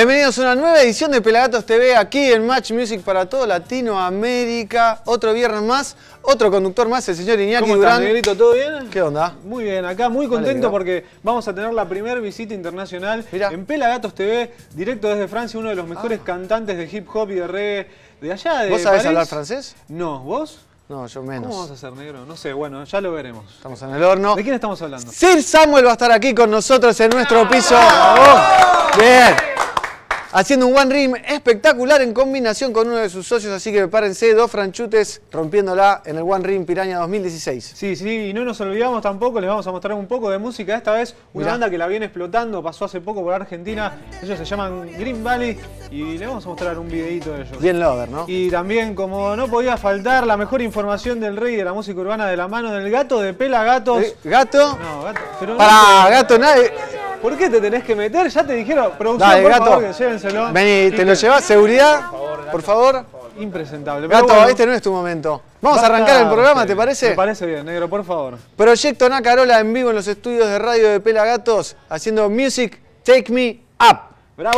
Bienvenidos a una nueva edición de Pelagatos TV aquí en Match Music para todo Latinoamérica. Otro viernes más, otro conductor más, el señor Iñaki ¿Cómo Durán. estás, Negrito? ¿Todo bien? ¿Qué onda? Muy bien, acá muy contento porque vamos a tener la primera visita internacional en Pelagatos TV, directo desde Francia, uno de los mejores cantantes de hip hop y de reggae de allá, de ¿Vos sabés París. hablar francés? No, ¿vos? No, yo menos. ¿Cómo vamos a hacer, negro? No sé, bueno, ya lo veremos. Estamos en el horno. ¿De quién estamos hablando? Sir Samuel va a estar aquí con nosotros en nuestro piso. Bien. Haciendo un One Rim espectacular en combinación con uno de sus socios, así que prepárense, dos franchutes rompiéndola en el One Rim Piraña 2016. Sí, y no nos olvidamos tampoco, les vamos a mostrar un poco de música. Esta vez una banda que la viene explotando, pasó hace poco por Argentina. Ellos se llaman Green Valley y les vamos a mostrar un videito de ellos. Bien lover, ¿no? Y también, como no podía faltar, la mejor información del rey de la música urbana de la mano del gato de Pelagatos. ¿Gato? No, gato. Pero Pará, no gato, nadie. ¿Por qué te tenés que meter? Ya te dijeron, producción, Dale, por gato. favor, que llévenselo. Vení, ¿te lo llevas? ¿Seguridad? Por favor. Impresentable. Gato, Pero bueno, este no es tu momento. Vamos a arrancar el programa, ¿te parece? Me parece bien, negro, por favor. Proyecto Nacarola en vivo en los estudios de radio de Pelagatos, haciendo Music Take Me Up. ¡Bravo!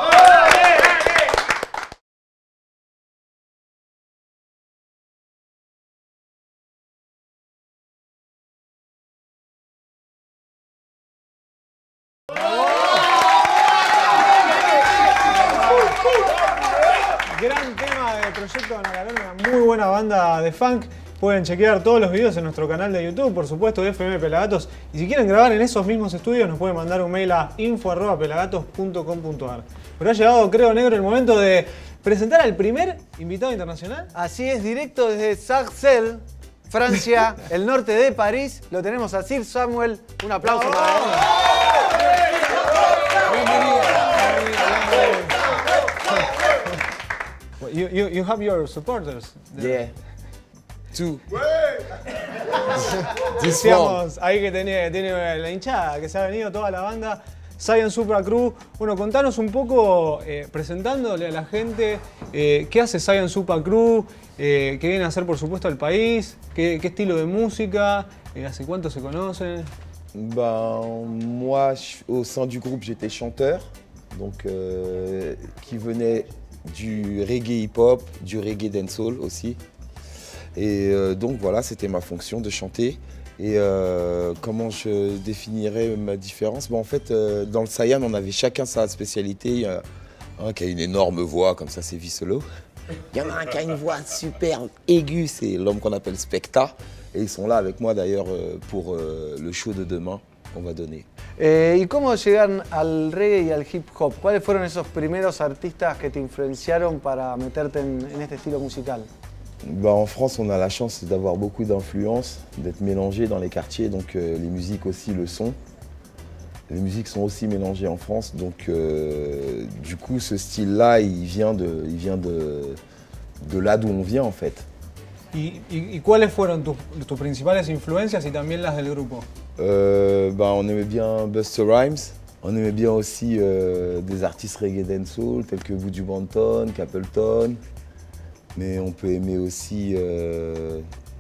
Gran tema de Proyecto Nacarola, una muy buena banda de funk. Pueden chequear todos los videos en nuestro canal de YouTube, por supuesto, de FM Pelagatos. Y si quieren grabar en esos mismos estudios, nos pueden mandar un mail a info@pelagatos.com.ar. Pero ha llegado, creo, negro, el momento de presentar al primer invitado internacional. Así es, directo desde Sarcelles, Francia, el norte de París. Lo tenemos a Sir Samuel. Un aplauso para él. You have your supporters. Yeah. Two. This one. Decíamos ahí que tiene la hinchada, que se ha venido toda la banda. Saiyan Supra Crew. Bueno, contanos un poco, presentándole a la gente, qué hace Saiyan Supra Crew, qué viene a hacer, por supuesto, al país, qué estilo de música, hace cuánto se conocen. Ben, moi, au sein du groupe, j'étais chanteur, donc qui venait du reggae hip-hop, du reggae dancehall aussi. Et donc voilà, c'était ma fonction de chanter. Et comment je définirais ma différence? En fait, dans le Saiyan, on avait chacun sa spécialité. Il y a un qui a une énorme voix, comme ça, c'est Vissolo. Il y en a un qui a une voix super aiguë, c'est l'homme qu'on appelle Specta. Et ils sont là avec moi d'ailleurs pour le show de demain qu'on va donner. ¿Y cómo llegan al reggae y al hip hop? ¿Cuáles fueron esos primeros artistas que te influenciaron para meterte en este estilo musical? Ben, en France, on a la chance d'avoir beaucoup d'influences, d'être mélangés dans les quartiers, donc les musiques aussi le sont. Les musiques sont aussi mélangées en France, donc du coup, ce style-là, il vient de là d'où on vient en fait. ¿Y cuáles fueron tus principales influencias y también las del grupo? Ben, on aimait bien Busta Rhymes, on aimait bien aussi des artistes reggae dancehall tels que Buju Banton, Capleton, mais on peut aimer aussi de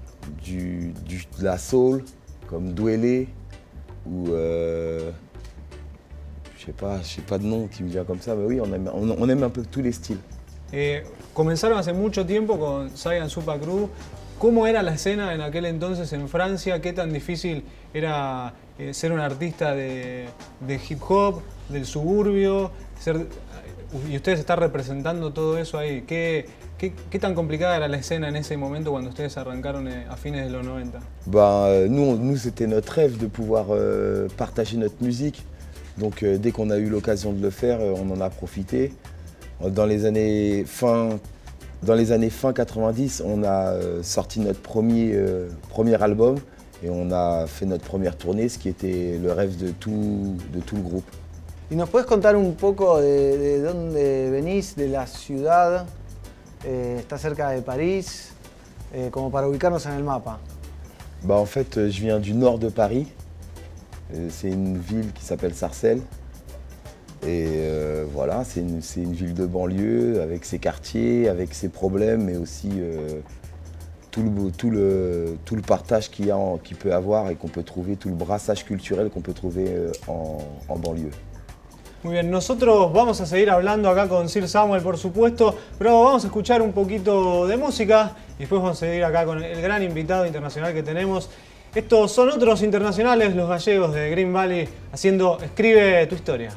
la soul comme Dwele ou je sais pas de nom qui me vient comme ça, mais oui, on aime un peu tous les styles. Comenzaron hace mucho tiempo con Saiyan Supra Crew. ¿Cómo era la escena en aquel entonces en Francia? ¿Qué tan difícil era ser un artista de hip hop, del suburbio? Y ustedes están representando todo eso ahí. ¿Qué tan complicada era la escena en ese momento cuando ustedes arrancaron a fines de los 90? Ben, nous c'était notre rêve de pouvoir partager notre musique. Donc dès qu'on a eu l'occasion de le faire, on en a profité. Dans les années fin 90, on a sorti notre premier album et on a fait notre première tournée, ce qui était le rêve de tout le groupe. ¿Y nos puedes contar un poco de dónde venís, de la ciudad? Está cerca de París, como para ubicarnos en el mapa. Bah, en fait, je viens du nord de Paris. C'est une ville qui s'appelle Sarcelles. Et voilà, c'est une ville de banlieue avec ses quartiers, avec ses problèmes, mais aussi tout le partage qu'il peut avoir et qu'on peut trouver, tout le brassage culturel qu'on peut trouver en banlieue. Muy bien, nosotros vamos a seguir hablando acá con Sir Samuel, por supuesto, pero vamos a escuchar un poquito de música y después vamos a seguir acá con el gran invitado internacional que tenemos. Estos son otros internacionales, los gallegos de Green Valley, haciendo Escribe tu historia.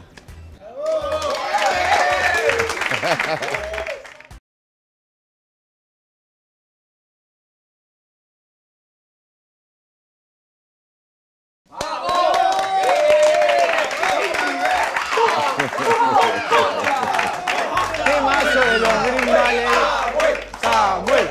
Temazo de los Green Valley. Samuel.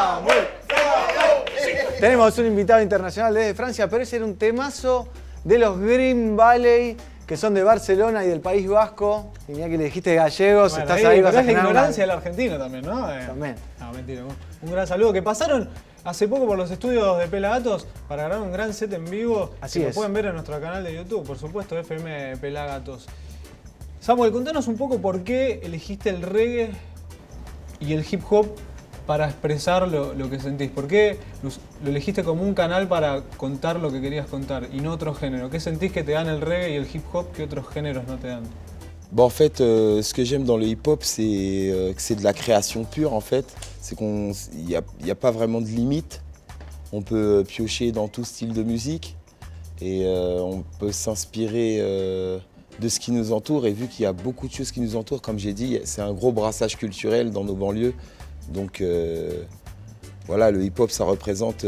Tenemos un invitado internacional desde Francia, pero ese era un temazo de los Green Valley, que son de Barcelona y del País Vasco. Y mira que le dijiste gallegos, Bueno, estás ahí, vas a es la generar ignorancia del argentino también, ¿no? También. No, mentira. Un gran saludo. Que pasaron hace poco por los estudios de Pelagatos para grabar un gran set en vivo. Así que es. Lo pueden ver en nuestro canal de YouTube, por supuesto, FM Pelagatos. Samuel, contanos un poco por qué elegiste el reggae y el hip hop para expresar lo que sentís. ¿Por qué lo elegiste como un canal para contar lo que querías contar y no otro género? ¿Qué sentís que te dan el reggae y el hip hop que otros géneros no te dan? Bon, en fait, ce que j'aime dans le hip-hop, c'est que c'est de la création pure, en fait. C'est qu'il n'y a pas vraiment de limite. On peut piocher dans tout style de musique et on peut s'inspirer de ce qui nous entoure. Et vu qu'il y a beaucoup de choses qui nous entourent, comme j'ai dit, c'est un gros brassage culturel dans nos banlieues. Donc voilà, le hip-hop, ça représente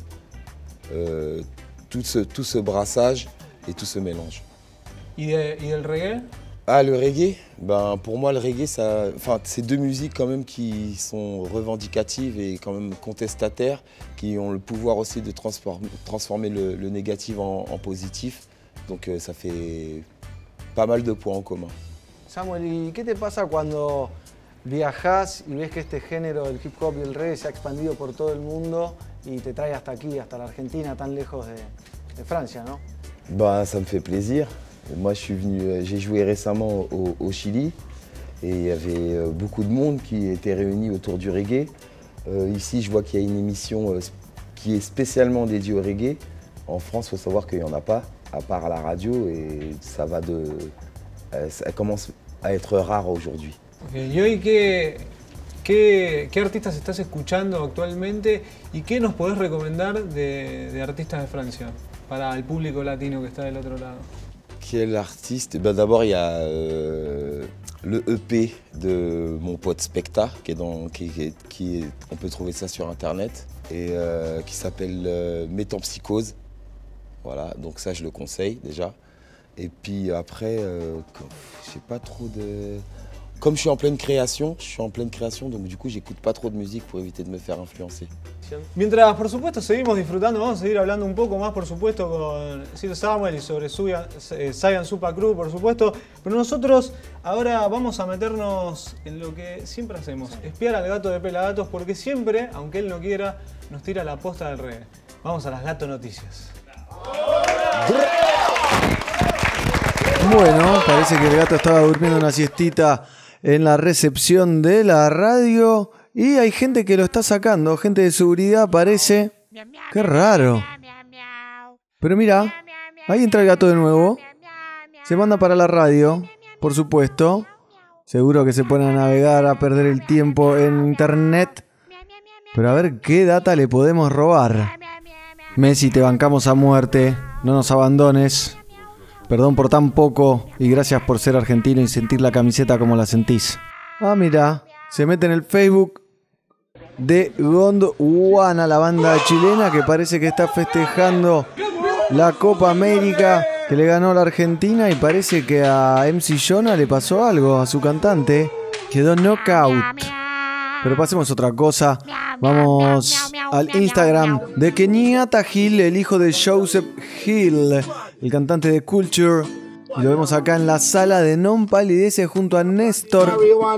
tout ce brassage et tout ce mélange. ¿Y del reggae? Ah, le reggae, ben, pour moi, le reggae, c'est deux musiques quand même qui sont revendicatives et quand même contestataires, qui ont le pouvoir aussi de transformer le négatif en positif. Donc ça fait pas mal de points en commun. Samuel, ¿y qué te pasa cuando viajás y ves que este género del hip hop y el reggae se ha expandido por todo el mundo y te trae hasta aquí, hasta la Argentina, tan lejos de Francia, ¿no? Ben, ça me fait plaisir. Moi, j'ai joué récemment au Chili et il y avait beaucoup de monde qui était réuni autour du reggae. Ici, je vois qu'il y a une émission qui est spécialement dédiée au reggae. En France, il faut savoir qu'il n'y en a pas, à part à la radio, et ça commence à être rare aujourd'hui. Okay. ¿Y hoy qué artistas estás escuchando actualmente y qué nos podés recomendar de artistas de Francia para el público latino que está del otro lado? Quel artiste? Ben, d'abord, il y a le EP de mon pote Specta, on peut trouver ça sur internet, et qui s'appelle Métempsycose. Voilà, donc ça je le conseille déjà. Et puis après, j'ai pas trop de... Comme je suis en pleine création, donc du coup j'écoute pas trop de musique pour éviter de me faire influencer. Mientras, por supuesto, seguimos disfrutando, vamos a seguir hablando un poco más, por supuesto, con Sir Samuel y sobre Saiyan Supa Crew, por supuesto. Pero nosotros ahora vamos a meternos en lo que siempre hacemos, espiar al gato de Pelagatos, porque siempre, aunque él no quiera, nos tira la posta del reggae. Vamos a las Gato Noticias. Bueno, parece que el gato estaba durmiendo una siestita en la recepción de la radio y hay gente que lo está sacando, gente de seguridad parece. Qué raro. Pero mira, ahí entra el gato de nuevo. Se manda para la radio, por supuesto. Seguro que se pone a navegar, a perder el tiempo en internet. Pero a ver qué data le podemos robar. Messi, te bancamos a muerte. No nos abandones. Perdón por tan poco y gracias por ser argentino y sentir la camiseta como la sentís. Ah, mira, se mete en el Facebook de Gondwana, la banda chilena que parece que está festejando la Copa América que le ganó la Argentina y parece que a MC Jonah le pasó algo, a su cantante. Quedó knockout. Pero pasemos a otra cosa. Vamos al Instagram de Kenyatta Hill, el hijo de Joseph Hill, el cantante de Culture. Y lo vemos acá en la sala de Non Palidece junto a Néstor.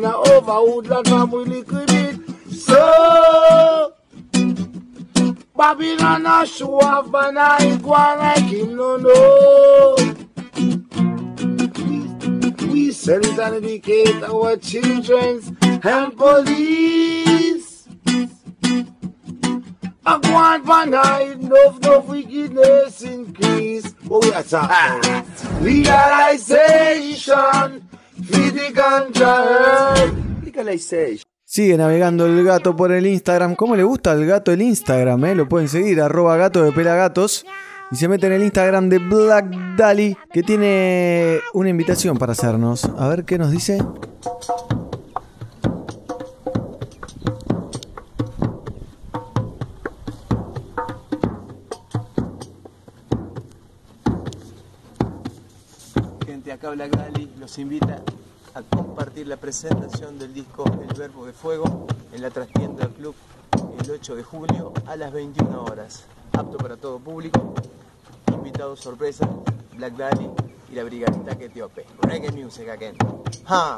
We send and educate our children and police. want for night, no wickedness increase. Oh, we are talking. Legalization, for the control. Legalization. Sigue navegando el gato por el Instagram. ¿Cómo le gusta al gato el Instagram? Lo pueden seguir, @gato de pelagatos. Y se mete en el Instagram de Black Dali, que tiene una invitación para hacernos. A ver qué nos dice. Gente, acá Black Dali los invita a compartir la presentación del disco El Verbo de Fuego en la trastienda Club el 8 de julio a las 21 horas. Apto para todo público. Invitados sorpresa, Black Dali y la brigadita etíope. Reggae music again. Ha.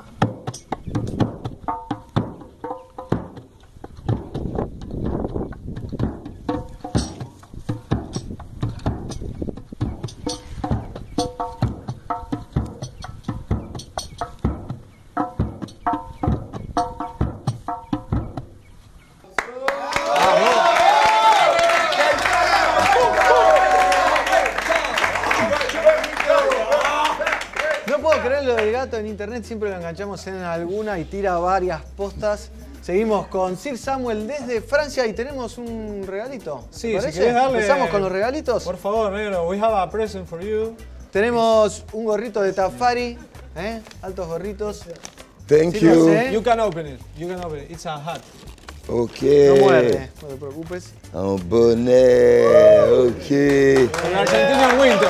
En internet siempre lo enganchamos en alguna y tira varias postas. Seguimos con Sir Samuel desde Francia y tenemos un regalito. Sí, ¿te parece? si querés darle... ¿Empezamos con los regalitos? Por favor, negro, we have a present for you. Tenemos un gorrito de Tafari, altos gorritos. Thank Sí, you. You can open it. You can open it. It's a hat. Ok. No muerde, no te preocupes. Un bonnet, ok. En Argentina Winter.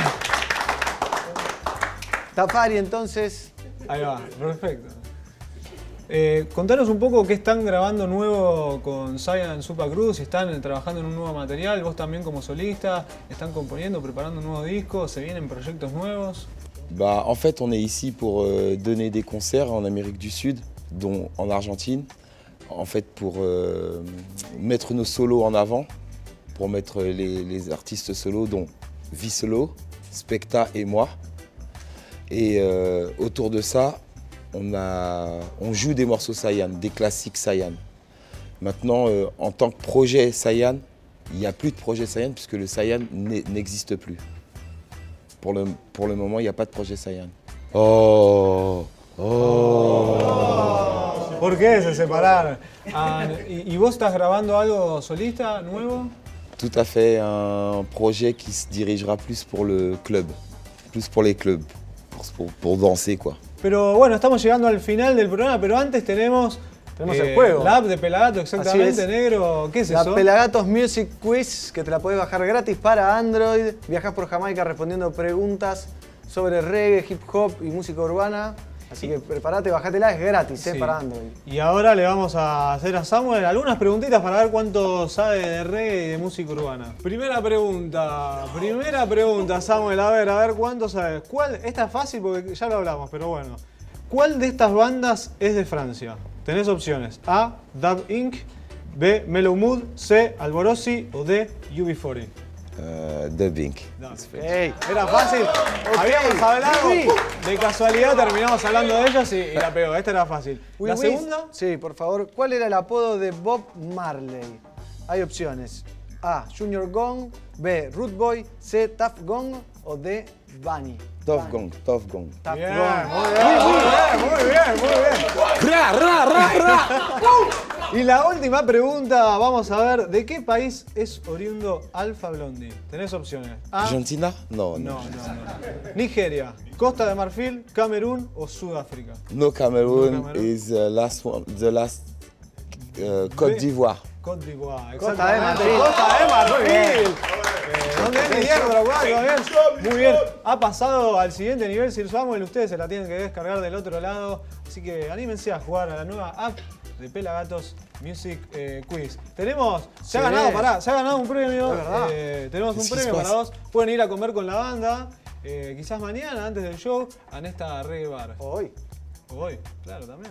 Tafari entonces. Ahí va, perfecto. Contanos un poco qué están grabando nuevo con Cyan Supa Cruz, si están trabajando en un nuevo material, vos también como solista, están componiendo, preparando un nuevo disco, se vienen proyectos nuevos. Bah, en fait, on est ici pour donner des concerts en Amérique du Sud, dont en Argentine, en fait pour mettre nos solos en avant, pour mettre les artistes solos, dont Visolo, Specta et moi. Et autour de ça, on joue des morceaux Cyan, des classiques Cyan. Maintenant, en tant que projet Cyan, il n'y a plus de projet Cyan puisque le Cyan n'existe plus. Pour le moment, il n'y a pas de projet Cyan. Oh, oh. ¿Por qué se separaron? ¿Y vos estás grabando algo solista nuevo? Tout à fait, un projet qui se dirigera plus pour le club, plus pour les clubs. Pour danser, quoi. Pero bueno, estamos llegando al final del programa, pero antes tenemos el juego. La app de Pelagato, exactamente, negro. ¿Qué es la eso? La Pelagatos Music Quiz, que te la podés bajar gratis para Android. Viajás por Jamaica respondiendo preguntas sobre reggae, hip hop y música urbana. Así que prepárate, bajátela, es gratis, sí. Para Android. Y ahora le vamos a hacer a Samuel algunas preguntitas para ver cuánto sabe de reggae y de música urbana. Primera pregunta, Samuel, a ver cuánto sabes. Esta es fácil porque ya lo hablamos, pero bueno. ¿Cuál de estas bandas es de Francia? Tenés opciones: A, Dub Inc., B, Mellow Mood, C, Alborosi o D, UB40. Dub Inc. Hey. Era fácil. Okay. Habíamos hablado, de casualidad terminamos hablando de ellos y la pegó. Esta era fácil. ¿La segunda? Sí, por favor. ¿Cuál era el apodo de Bob Marley? Hay opciones: A, Junior Gong, B, Rude Boy, C, Tough Gong o D, Bunny. Tough Gong. Bien, muy bien. Ra. Y la última pregunta, vamos a ver, ¿de qué país es oriundo Alpha Blondy? Tenés opciones. A, ¿Argentina? No. Nigeria, Costa de Marfil, Camerún o Sudáfrica. No, Cameroon is the last Côte d'Ivoire. Côte d'Ivoire, Costa de Marfil. Costa de Marfil. ¿Dónde es bien? Muy bien. Ha pasado al siguiente nivel Sir Samuel. Ustedes se la tienen que descargar del otro lado. Así que anímense a jugar a la nueva app de Pelagatos Music Quiz. Se ha ganado un premio. Tenemos un premio para vos. Pueden ir a comer con la banda. Quizás mañana, antes del show, a esta reggae bar. Hoy, claro, también.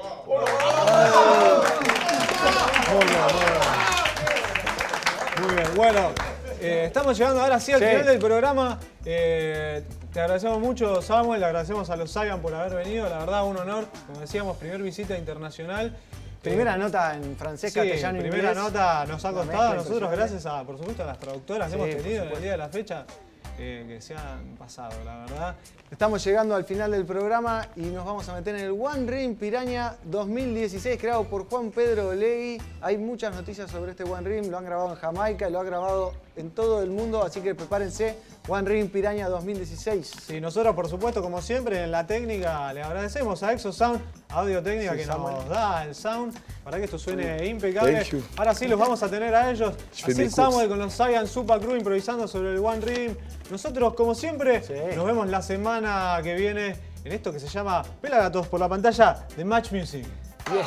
Muy bien. Bueno, estamos llegando ahora sí al final del programa. Te agradecemos mucho, Samuel. Le agradecemos a los Cyan por haber venido. La verdad, un honor. Como decíamos, primer visita internacional. Primera nota en francés, Sí, castellano, primera inglés. nota nos ha Una costado a mezcla nosotros, impresionante. gracias a, por supuesto, a las traductoras que Sí, hemos por tenido en el supuesto. día de la fecha, que se han pasado, la verdad. Estamos llegando al final del programa y nos vamos a meter en el One Ring Piraña 2016, creado por Juan Pedro Olegui. Hay muchas noticias sobre este One Ring, lo han grabado en Jamaica, lo ha grabado en todo el mundo, así que prepárense, One Ring Piraña 2016. Sí, nosotros, por supuesto, como siempre, en la técnica, le agradecemos a Exosound, Audio Técnica, Sí, que Samuel. nos da el sound para que esto suene impecable. Thank you. Ahora sí los vamos a tener a ellos. Je fais Así mes Samuel con los Saiyan Super Crew improvisando sobre el One Ring. Nosotros, como siempre, Sí. nos vemos la semana que viene en esto que se llama Pelagatos por la pantalla de Match Music. Yes.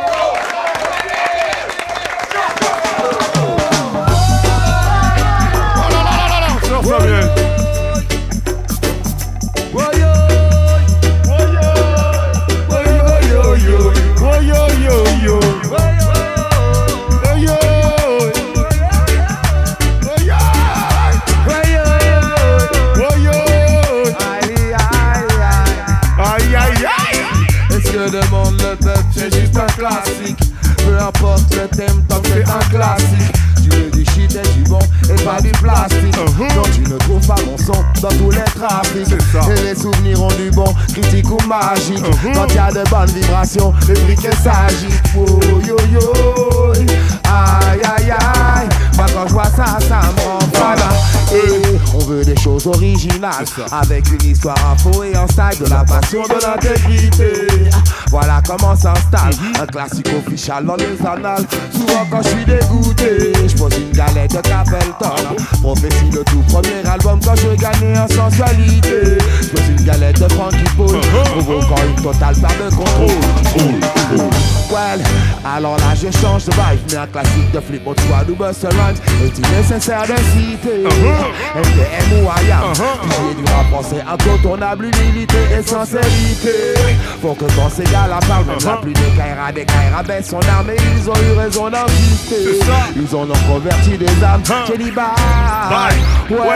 Est-ce que demande le peuple, c'est juste un classique. Peu importe le thème, tant que c'est un classique. Tu veux du shit et du bon et pas du plastique. Non, tu ne trouves pas mon son dans tous les trafics. Et les souvenirs ont du bon, critique ou magique. Quand y a de bonnes vibrations, les briquets s'agitent. Oh yo yo, aïe aïe aïe. Moi quand je vois ça, ça me rend fada. Et on veut des choses originales, avec une histoire, info et un style, de la passion, de l'intégrité. Voilà comment s'installe un classique officiel dans les annales. Souvent quand je suis dégoûté, je pose une galette de Capleton. Prophétie le tout premier album quand je gagnais en sensualité. Je pose une galette de Frankie Paul, provoquant une totale perte de contrôle. Well, alors là je change de vibe, mais un classique de Flip Mode Squad ou Busta Rhymes est-il nécessaire de citer? MDM ou IAM, pilier du rap français, incontournable, humilité et sincérité. Pour que quand ces gars-là parlent, même la plus des Kaira baissent son arme et ils ont eu raison d'insister. Ils en ont converti des âmes, j'ai dit bye. Ouais,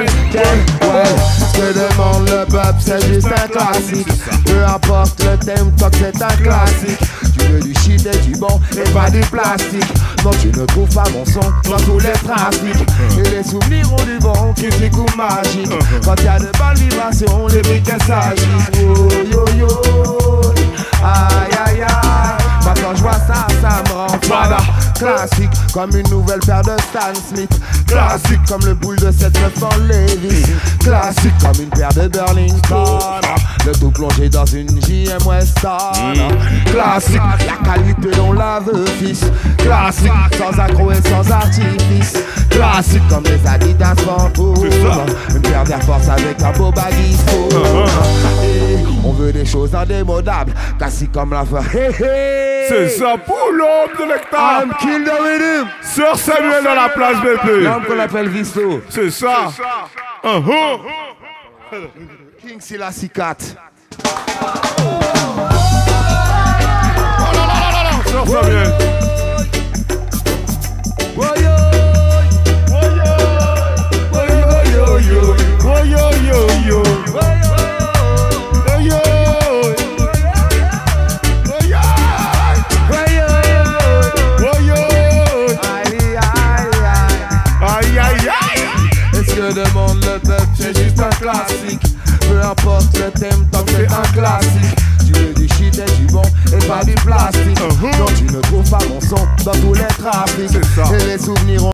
ce que demande le peuple, c'est juste un classique. Peu importe le thème, tant que c'est un classique. Tu veux du shit et du bon et pas du plastique. Non, tu ne trouves pas mon son dans tous les trafics. Et les souvenirs ont du bon, critique ou magique. Quand y a de bonnes vibrations, les briquets s'agitent. Oh yo yo, aïe aïe aïe. Moi quand je vois ça, ça me rend fada. Classique comme une nouvelle paire de Stan Smith. Classique comme le boule de 7-9 en Levi's. Classique comme une paire de Burlington. Le tout plongé dans une JM Weston. Classique, la qualité on la veut fils. Classique, sans accro et sans artifice. Classique comme les Adidas Phantom. Une paire d'Air Force avec un beau baggy faux. Et on veut des choses indémodables. Classique comme la fin. C'est ça pour l'homme de l'hectare. I'm kill the rhythm. Sœur Samuel dans la place BP. L'homme qu'on appelle Visto. C'est ça. King Selassie 4. Sœur Samuel. Est-ce que demande le peuple, c'est juste un classique. Peu importe le thème, tant que c'est un classique. Tu veux du shit et du bon et pas du plastique. Non, tu ne trouves pas mon son dans tous les trafics. Et les souvenirs ont